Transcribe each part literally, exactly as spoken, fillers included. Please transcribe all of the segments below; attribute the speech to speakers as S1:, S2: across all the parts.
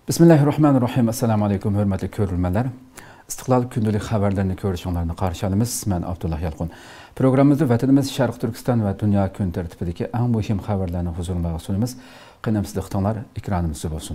S1: Bismillahirrahmanirrahim. Assalamu alaikum hürmetli görürmenler. İstiklal gündəlik xəbərlərini görüşünlərini qarşı alımız. Mən Abdullah Yalqun. Programımızda vətənimiz Şərq Türkistan və dünya gün tərtibidəki ən mühim xəbərlərini huzurunuzda sunumuz. Qınamsızlıqlar ekranımızda olsun.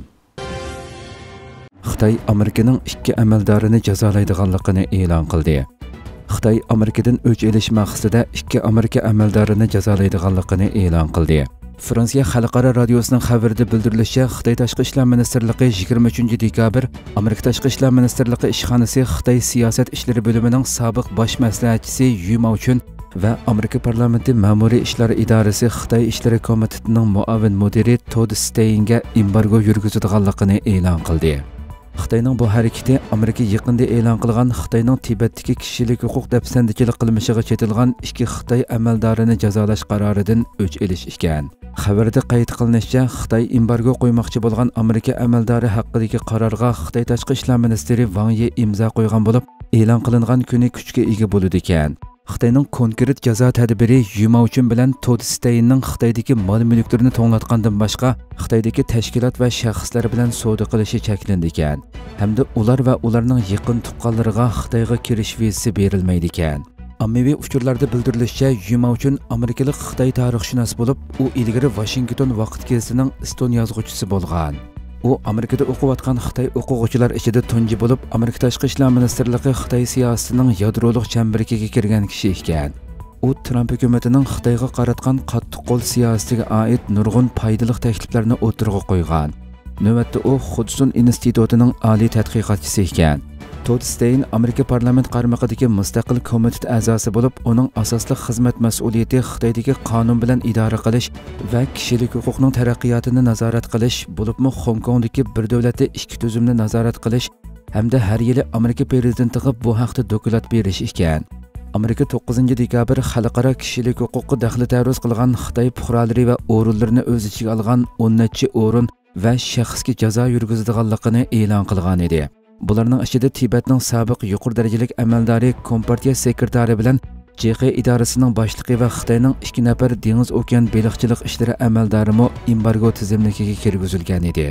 S1: Xitay Amerikanın ikki əməldarını cəzalaydiganlığını elan qildi. Xitay Amerikadan öc elish maqsadida ikki Amerika əməldarını cəzalaydiganlığını elan qildi. Fransiya Xalqaro Radiosuning xabarida bildirilishicha, Xitoy Tashqi ishlar ministrligi yigirma uchinchi dekabr Amerika Tashqi ishlar ministrligi ishxonasi Xitoy siyosat ishlari bo'limining sobiq bosh maslahatchisi Yu Mauchun va Amerika parlamenti ma'muriy ishlar idorasi Xitoy ishlari komitetining muavin mudiri Todd Steinga embargo yurgizadiganligini e'lon qildi. Xitoyning bu harakati Amerika yaqinda e'lon qilgan Xitoyning Tibetdagi kishilik huquq dafsandichilik qilmishiga chetilgan ikki Xitoy amaldorini jazolash qaroridan o'ch elish ekan. Xabarda qayd qilinishicha, Xitoy embargo qo'ymoqchi bo'lgan Amerika amaldori haqidagi qarorga Xitoy tashqi ishlar ministri Wang Yi imzo qo'ygan bo'lib, e'lon qilingan kuni kuchga ega bo'ladi ekan. Xitoyning konkret jazo tadbiri Yu Mauchun bilan Todd Steinning Xitoydagi mol-mulklarini to'nglatgandan boshqa Xitoydagi tashkilot va shaxslar bilan savdo qilishi cheklandi ekan. Hamda ular va ularning yaqin tuqqanlariga Xitoyga kirish vizasi berilmaydi ekan. Ammaviy uchurlarda bildirilishicha, Yu Mauchun amerikalik Xitoy tarixshunos bo'lib, u ilgari Washington vaqt gazetining iston yozuvchisi bo'lgan. U Amerikada o'qiyotgan Xitoy o'quvchilar ichida tunji bo'lib, Amerika tashqi ishlar ministrligi Xitoy siyosatining yadrolik chambiriga kirgan kishi ekan. U Trump hukumatining Xitoyga qaratgan qattiq qo'l siyosatiga oid nurg'un foydali takliflarni o'tirg'a qo'ygan. Navbatda u Hudson institutining oliy tadqiqotchisi ekan. Todd Stein Amerika parlament qarmog'idagi mustaqil komitet a'zosi bo'lib, uning asosli xizmat mas'uliyati Xitoydagi qonun bilan idora qilish va kishilik huquqning taraqqiyotini nazorat qilish, bo'libmi Hong Kongdagi bir davlatda ikki tuzumni nazorat qilish hamda har yili Amerika prezidentiga bu haqda doklad berish ekan. Amerika to'qqizinchi dekabr xalqaro kishilik huquqqa daxli taruz qilgan Xitoy fuqarolari va o'rinlarini o'z ichiga olgan o'n necha o'rin va shaxsga jazo yurgizadiganligini e'lon qilgan edi. Bularning ichida Tibetning sobiq yuqori darajalik amaldori Kompartiya sekretari bilan J X idorasining boshlig'i va Xitoyning ikki nafar dengiz okean baliqchilik ishlari amaldorimi embargo tizimligiga kirgizilgan edi.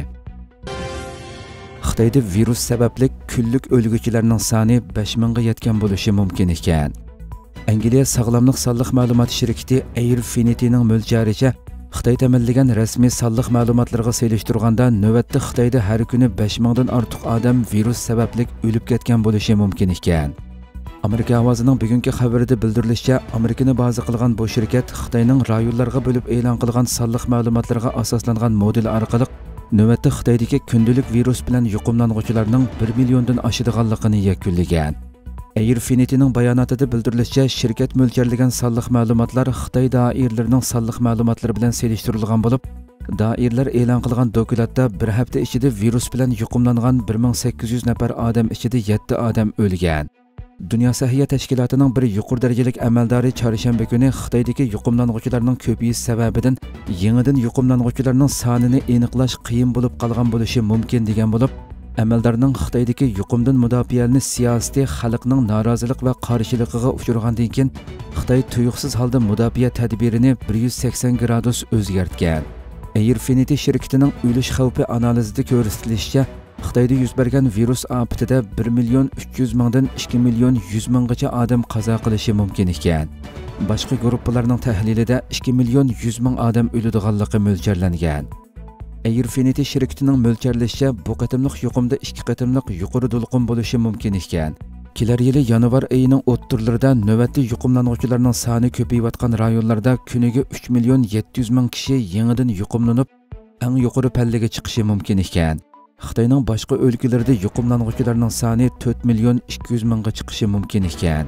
S1: Xitoyda virus sababli kunlik o'lguvchilarning soni besh mingga yetgan bo'lishi mumkin ekan. Angliya sog'lomlik sonliq ma'lumot shirkati Airfinity'ning mo'ljaricha Xitoy ta'minlagan rasmiy sonliq ma'lumotlarga selishtirganda navbatda Xitoyda har kuni besh mingdan ortiq odam virus sababli o'lib ketgan bo'lishi mumkin ekan. Amerika ovozining bugungi xabarida bildirilishicha, Amerikani baza qilgan bu shirkat Xitoyning rayonlarga bo'lib e'lon qilgan sonliq ma'lumotlarga asoslangan model orqali navbatda Xitoydagi kundalik virus bilan yuqumlanuvchilarning bir milliondan oshadiganligini yakunlagan. Airfinity'ning bayonotida bildirilishicha, shirkat mo'ljallangan sonliq ma'lumotlar Xitoy doiralarining sonliq ma'lumotlari bilan selishtirilgan bo'lib, doiralar e'lon qilgan dokladda bir hafta ichida virus bilan yuqumlangan bir ming sakkiz yuz nafar odam ichida yetti odam o'lgan. Dunyo sahiyat tashkilotining bir yuqori darajalik amaldori chorshanba kuni Xitoydagi yuqumlanuvchilarning ko'payishi sababidan yangidan yuqumlanuvchilarning sonini aniqlash qiyin bo'lib qolgan bo'lishi mumkin degan bo'lib, amaldorning Xitoydagi yuqumdan mudofaani siyosati xalqning norozilik va qarshiligiga uchragandan keyin Xitoy tuyuqsiz holda mudofaa tadbirini bir yuz sakson gradus o'zgartgan. Airfinity shirkatining o'lish xavfi analizida ko'rsatilishicha, Xitoyda yuz bergan virus ofatida bir million uch yuz mingdan ikki million yuz minggacha odam qazo qilishi mumkin ekan. Boshqa guruhlarning tahlilida ikki million yuz ming odam o'ladiganligi mo'ljallangan. Airfinity shirkatining mo'ljallashicha, bu qatimliq yuqumda ikki qatimliq yuqori to'lqin bo'lishi mumkin ekan. Kelar yili yanvar oyining o'ttirlarida navbatda yuqumlanuvchilarning soni ko'payayotgan rayonlarda kuniga uch million yetti yuz ming kishi yangidan yuqumlanib, eng yuqori pallaga chiqishi mumkin ekan. Xitoyning boshqa o'lkalarida yuqumlanuvchilarning soni to'rt million ikki yuz mingga chiqishi mumkin ekan.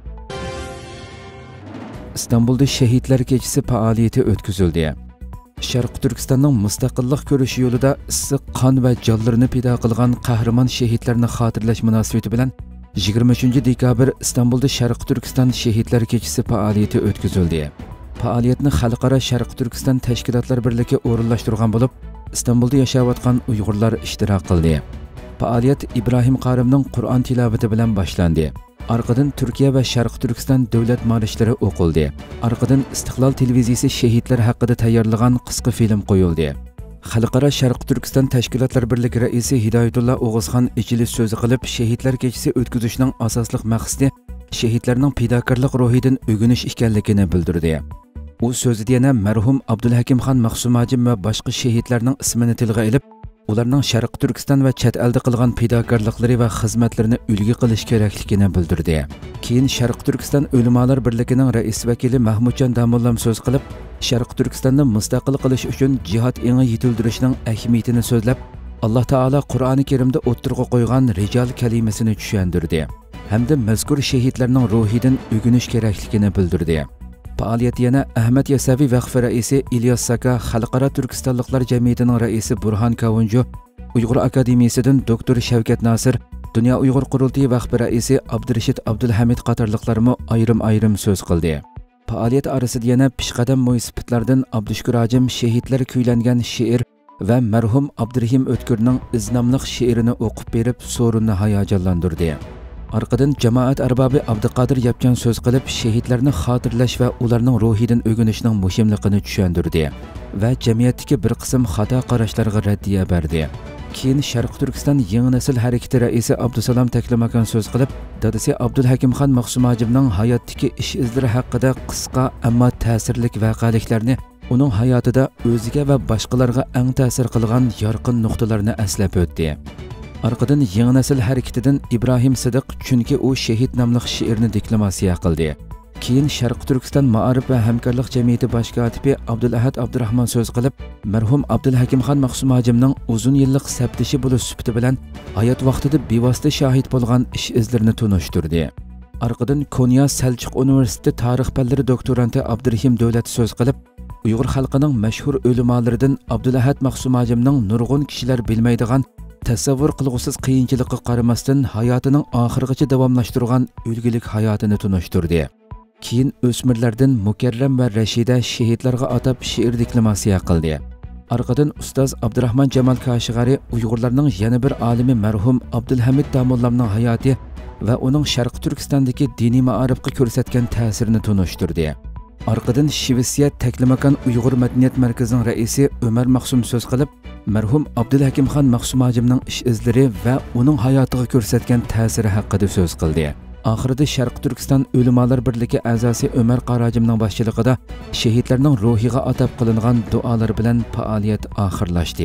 S1: Istanbulda shahidlar kechasi faoliyati o'tkazildi. Sharq Turkistonning mustaqillik ko'rishi yo'lida issiq qon va jonlarini fido qilgan qahramon shahidlarni xotirlash munosabati bilan yigirma uchinchi dekabr Istanbulda Sharq Turkiston shahidlar kechasi faoliyati o'tkazildi. Faoliyatni Xalqaro Sharq Turkiston tashkilotlar birligi o'rinlashtirgan bo'lib, Istanbulda yashayotgan Uyg'urlar ishtirok qildi. Faoliyat Ibrohim Qarimning Qur'on tilovati bilan boshlandi. Arqadan Turkiya va Sharq Turkiston davlat marishlari o'qildi. Arqadan Istiqlol televiziyasi shahidlar haqida tayyorlagan qisqa film qo'yildi. Xalqaro Sharq Turkiston Tashkilotlar birligi raisi Hidoyatullo O'g'izxon ichilish so'zi qilib, shahidlar kechasi o'tkazishning asosli maqsadi shahidlarning fidokorlik ruhidan o'g'inish ekanligini bildirdi. U so'zida yana marhum Abdulhakimxon Maqsumajim va boshqa shahidlarning ismini tilga olib, ularning Sharq Turkiston va chet elda qilgan fidokorliklari va xizmatlarini ulgu qilish kerakligini bildirdi. Keyin Sharq Turkiston Ulamolar birligining rais vakili Mahmudjon Damollam so'z qilib, Sharq Turkistonni mustaqil qilish uchun jihad еңі yetildirishning ahamiyatini so'zlab, Alloh taolo Qur'oni Karimda o'ttirg'a qo'ygan rijal kalimasini tushuntirdi hamda mazkur shahidlarning ruhidan o'g'inish kerakligini bildirdi. Faoliyat yana Ahmad Yasaviy vaqfi raisi İlyas Saka, Xalqaro Turkistonliklar jamiyatining raisi Burhan Kavunju, Uyg'ur akademiyasidan doktor Shavkat Nasir, Dunyo Uyg'ur qurultiyi vaqfi raisi Abdurashid Abdulhamid qatorliqlarmi ayrim-ayrim so'z qildi. Faoliyat arasida yana pishqadam munisipatlardan Abdushukur Ajim shahidlar kuylangan she'r va marhum Abdurahim O'tkirning iznomliq she'rini o'qib berib, so'rinni hayajonlantirdi. Arqadan jamoat arbobi Abduqodir Yapjan so'z qilib, shahidlarni xotirlash va ularning ruhidan o'g'inishning muhimligini tushuntirdi va jamiyatdagi bir qism xato qarashlarga raddiya berdi. Keyin Sharq Turkiston yangi nasil harakati raisi Abdusalom Taklamakan so'z qilib, dadasi Abdulhakimxon Maqsumajimning hayotdagi ish izlari haqida qisqa ammo ta'sirli voqealiklarni, uning hayotida o'ziga va boshqalarga eng ta'sir qilgan yorqin nuqtalarni eslab o'tdi. Arqadan yangi nasil harakatidan Ibrohim Sidiq chunki u shahid nomli she'rni deklamasiya qildi. Keyin Sharq Turkiston Ma'arif va hamkorlik jamiyati bosh kotibi Abdulahad Abdurahmon so'z qilib, marhum Abdulhakimxon Maqsumajimning uzun yillik saptishi bo'lish sifati bilan hayot vaqtida bevosita shahid bo'lgan ish izlarini tunishtirdi. Arqadan Konya Selçuk Universiteti tarix fanlari doktoranti Abdurahim Davlat so'z qilib, Uyg'ur xalqining mashhur o'limolaridan Abdulahad Maqsumajimning nurg'un kishilar bilmaydigan tasavvur qilg'usiz qiyinchilikqa qaramasdan hayotining oxirigacha davomlashtirgan ulgulik hayotini tunishtirdi. Keyin o'smirlardan Mukarram va Rashida shahidlarga atab she'r deklamasiya qildi. Arqadan ustoz Abdurahmon Jamol Kashig'ari Uyg'urlarning yana bir olimi marhum Abdulhamid Damollamning hayoti va uning Sharq Turkistondagi diniy ma'arifga ko'rsatgan ta'sirini tunishtirdi. Arqadan Shvetsiya Taklamakan Uyg'ur madaniyat markazining raisi Umar Maqsum so'z qilib, marhum Abdulhakimxon Maqsumajimning ish izlari va uning hayotiga ko'rsatgan ta'siri haqida so'z qildi. Oxirida Sharq Turkiston Ulamolar birligi a'zosi Umar Qarajimning boshchiligida shahidlarning ruhiga atab qilingan duolar bilan faoliyat oxirlashdi.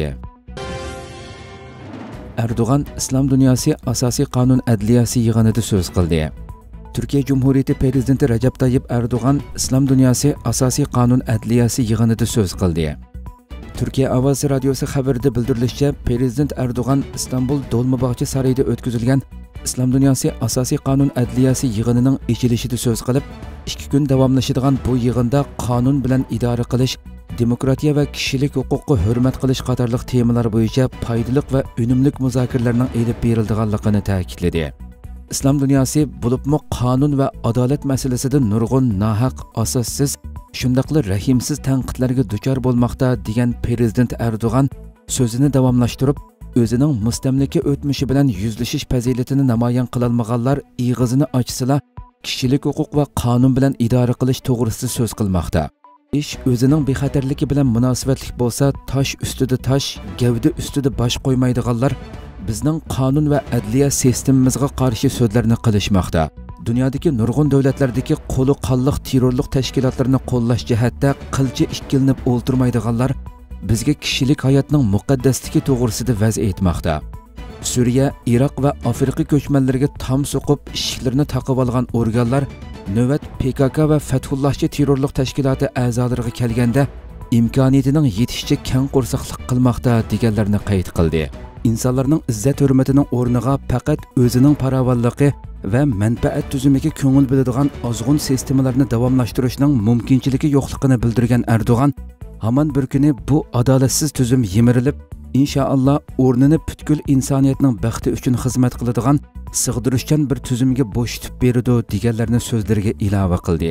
S1: Erdo'g'an Islom dunyosi asosiy qonun adliyasi yig'inida so'z qildi. Turkiya Cumhuriyeti Prezidenti Recep Tayyip Erdo'g'an Islom dunyosi asosiy qonun adliyasi yig'inida so'z qildi. Turkiya Ovoz radiosi xabarida bildirilishicha, Prezident Erdo'g'an Istanbul Dolmabog'cha saroyida o'tkazilgan Islom dunyosi asosiy qonun adliyasi yig'inining ochilishida so'z qilib, ikki kun davomlashadigan bu yig'inda qonun bilan idora qilish, demokratiya va kishilik huquqqa hurmat qilish qatorliq temalar bo'yicha foydali va unumli muzokaralarning elib berilganligini ta'kidladi. Islom dunyosi bo'libmi qonun va adolat masalasida nurg'un nohaq, asossiz, shundaqli rahimsiz tanqidlarga duchor bo'lmoqda degan Prezident Erdo'g'an so'zini davomlashtirib, o'zining mustamlika o'tmishi bilan yuzlashish fazilatini namoyon qilolmaganlar ig'izini ochsalar, kishilik huquq va qonun bilan idora qilish to'g'risida so'z qilmoqda. Ish o'zining bexatarligi bilan munosabatli bo'lsa, tosh ustida tosh, gavda ustida bosh qo'ymaydiganlar bizning qonun va adliya sistemimizga qarshi so'zlarni qilishmoqda. Dunyodagi nurg'un davlatlardagi qo'li qonliq terrorlik tashkilotlarini qo'llash jihatda qilcha ikkilinib o'ltirmaydiganlar bizga kishilik hayotning muqaddasligi to'g'risida va'z etmoqda. Suriya, Iroq va Afrika ko'chmanlariga tom so'qib ishiklarini taqib olgan organlar navbat P K K va Fathullohchi terrorlik tashkiloti a'zolariga kelganda imkoniyatining yetishicha keng qo'rsoqlik qilmoqda deganlarni qayd qildi. İnsanlarning izzat hurmatining o'rniga faqat o'zining farovonligi va manfaat tuzumiga ko'ngil biladigan ozg'un sistemalarni davomlashtirishning mumkinchiligi yo'qligini bildirgan Erdo'g'an hamon bir kuni bu adolatsiz tuzum yemirilib, inshaalloh o'rnini butkul insoniyatning baxti uchun xizmat qiladigan sig'dirishchan bir tuzumga bo'shitib beradi deganlarni so'zlariga ilova qildi.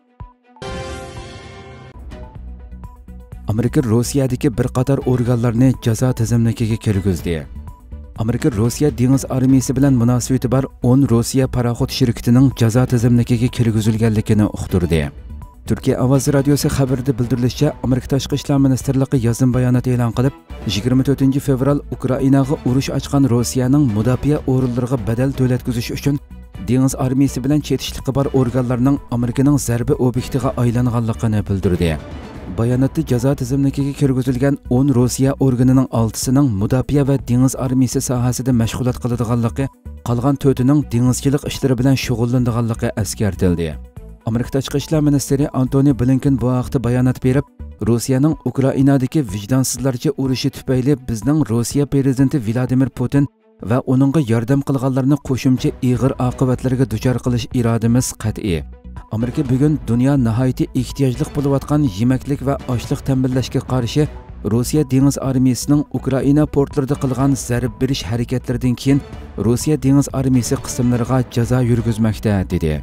S1: Amerika Rossiyadagi bir qator organlarni jazo tizimligiga kirgizdi. Amerika Rossiya dengiz armiyasi bilan munosabati bor o'n Rossiya paraxod shirkatining jazo tizimligiga kirgizilganligini uqtirdi. Türkiye Ovozi Radiosi xabarida bildirilishicha, Amerika Tashqi ishlar ministrligi yozim bayonot e'lon qilib, yigirma to'rtinchi fevral Ukrainaga urush ochgan Rossiyaning mudofaa o'rinlariga badal to'latkizish uchun dengiz armiyasi bilan chetishliqi bor organlarning Amerikaning zarba obyektiga aylanganligini bildirdi. Bayonotda jazo tizimligiga kirgizilgan o'n Rossiya organining oltisining mudofaa va dengiz armiyasi sohasida mashg'ulot qiladiganligi, qolgan to'rtining dengizchilik ishlari bilan shug'ullanadiganligi eskartildi. Amerika Tashqi ishlar ministri Antony Blinken bu haqda bayonot berib, Rossiyaning Ukrainadagi vijdonsizlarcha urushi tufayli bizning Rossiya prezidenti Vladimir Putin va uningga yordam qilganlarni qo'shimcha ig'ir oqibatlarga duchor qilish irodamiz qat'iy. Amerika bugun dunyo nihoyatda ehtiyojli bo'layotgan yemaklik va ochliq ta'minlashga qarshi Rossiya dengiz armiyasining Ukraina portlarida qilgan zarb berish harakatlaridan keyin Rossiya dengiz armiyasi qismlariga jazo yurgizmoqda dedi.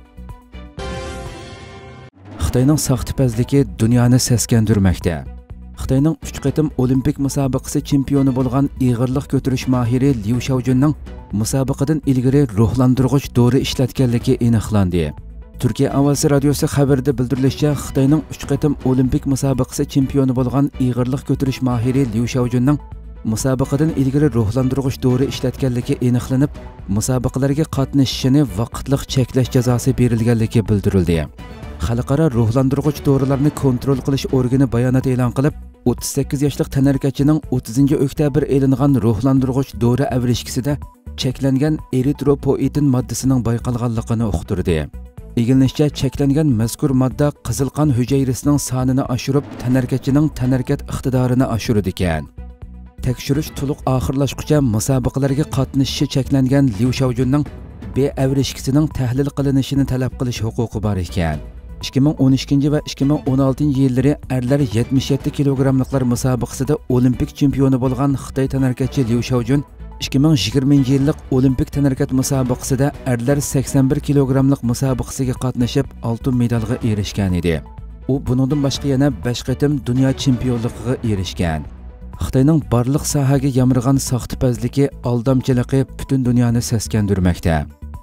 S1: Xitoyning saxtipazligi dunyoni seskandirmoqda. Xitoyning uch qatim Olimpik musobaqasi chempioni bo'lgan ig'irlik ko'tarish mahiri Liu Xiaojunning musobaqadan ilgari ruhlantirg'ich dori ishlatganligi aniqlandi. Türkiye Ovozi Radiosi xabarida bildirilishicha, Xitoyning uch qatim Olimpik musobaqasi chempioni bo'lgan ig'irlik ko'tarish mahiri Liu Xiaojunning musobaqadan ilgari ruhlantirg'ich dori ishlatganligi aniqlanib, musobaqalarga qatnashishini vaqtliq cheklash jazosi berilganligi bildirildi. Xalqaro ruhlantirg'ich dorilarni kontrol qilish organi bayonot e'lon qilib, o'ttiz sakkiz yoshli tanarkachining o'ttizinchi oktyabr e'lingan ruhlantirg'ich dori avrishkisida cheklangan eritropoetin moddasining bayqalganligini uqtirdi. Egilishcha cheklangan mazkur modda qizil qon hujayrasining sonini oshirib, tanarkachining tanarkat iqtidorini oshiradi ekan. Tekshirish to'liq oxirlashguncha musobaqalarga qatnashishi cheklangan Liu Xiaojunning B avrishkisining tahlil qilinishini talab qilish huquqi bor ekan. ikki ming o'n ikkinchi va ikki ming o'n oltinchi yillari erlar yetmish yetti kilogramliklar musobaqasida Olimpik chempioni bo'lgan Xitoy tanarkatchi Liu Xiaojun ikki ming yigirmanchi yillik Olimpik tanarkat musobaqasida erlar sakson bir kilogramlik musobaqasiga qatnashib oltin medalga erishgan edi. U buningdan boshqa yana besh qatim dunyo chempionligiga erishgan. Xitoyning barliq sohaga yamirgan saxtipazligi, aldamchiligi butun dunyoni seskandirmoqda.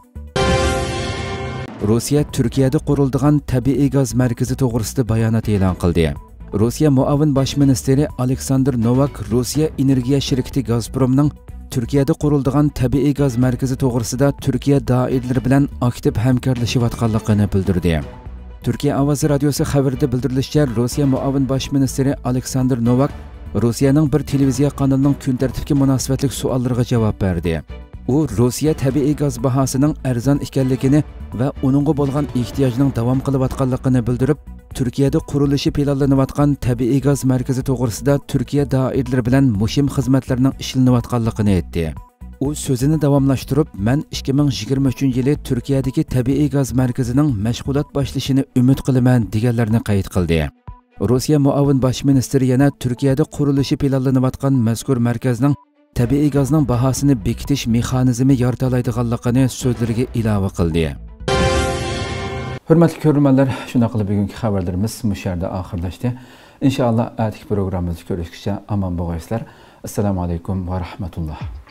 S1: Rossiya Turkiyada quriladigan tabiiy gaz markazi to'g'risida bayonot e'lon qildi. Rossiya muavin bosh ministri Aleksandr Novak Rossiya energiya shirkati Gazpromning Turkiyada quriladigan tabiiy gaz markazi to'g'risida Turkiya doiralari bilan aktiv hamkorlashayotganligini bildirdi. Türkiye Ovozi Radiosi xabarida bildirilishicha, Rossiya muavin bosh ministri Aleksandr Novak Rossiyaning bir televiziya kanalining kun tartibga munosabatli savollariga javob berdi. U Rossiya tabiiy gaz bahosining arzon ekanligini va uningga bo'lgan ehtiyojning davom qilayotganligini bildirib, Turkiyada qurilishi planlanayotgan tabiiy gaz markazi to'g'risida Turkiya doiralari bilan muhim xizmatlarning ishlanayotganligini aytdi. U so'zini davomlashtirib, "Men ikki ming yigirma uchinchi yili Turkiyadagi tabiiy gaz markazining mashg'ulot boshlashini umid qilaman" deganlarini qayd qildi. Rossiya muavin bosh ministri yana Turkiyada qurilishi planlanayotgan mazkur markazning tabiiy gazning bahosini bekitish mexanizmi yaratalaydiganligini so'zlariga ilova qildi. Hurmatli ko'ruvchilar, shuna qilib bugungi xabarlarimiz bu yerda oxirlashdi. Inshaalloh atigi programmamizda ko'rishguncha omon bo'linglar. Assalomu alaykum va rahmatulloh.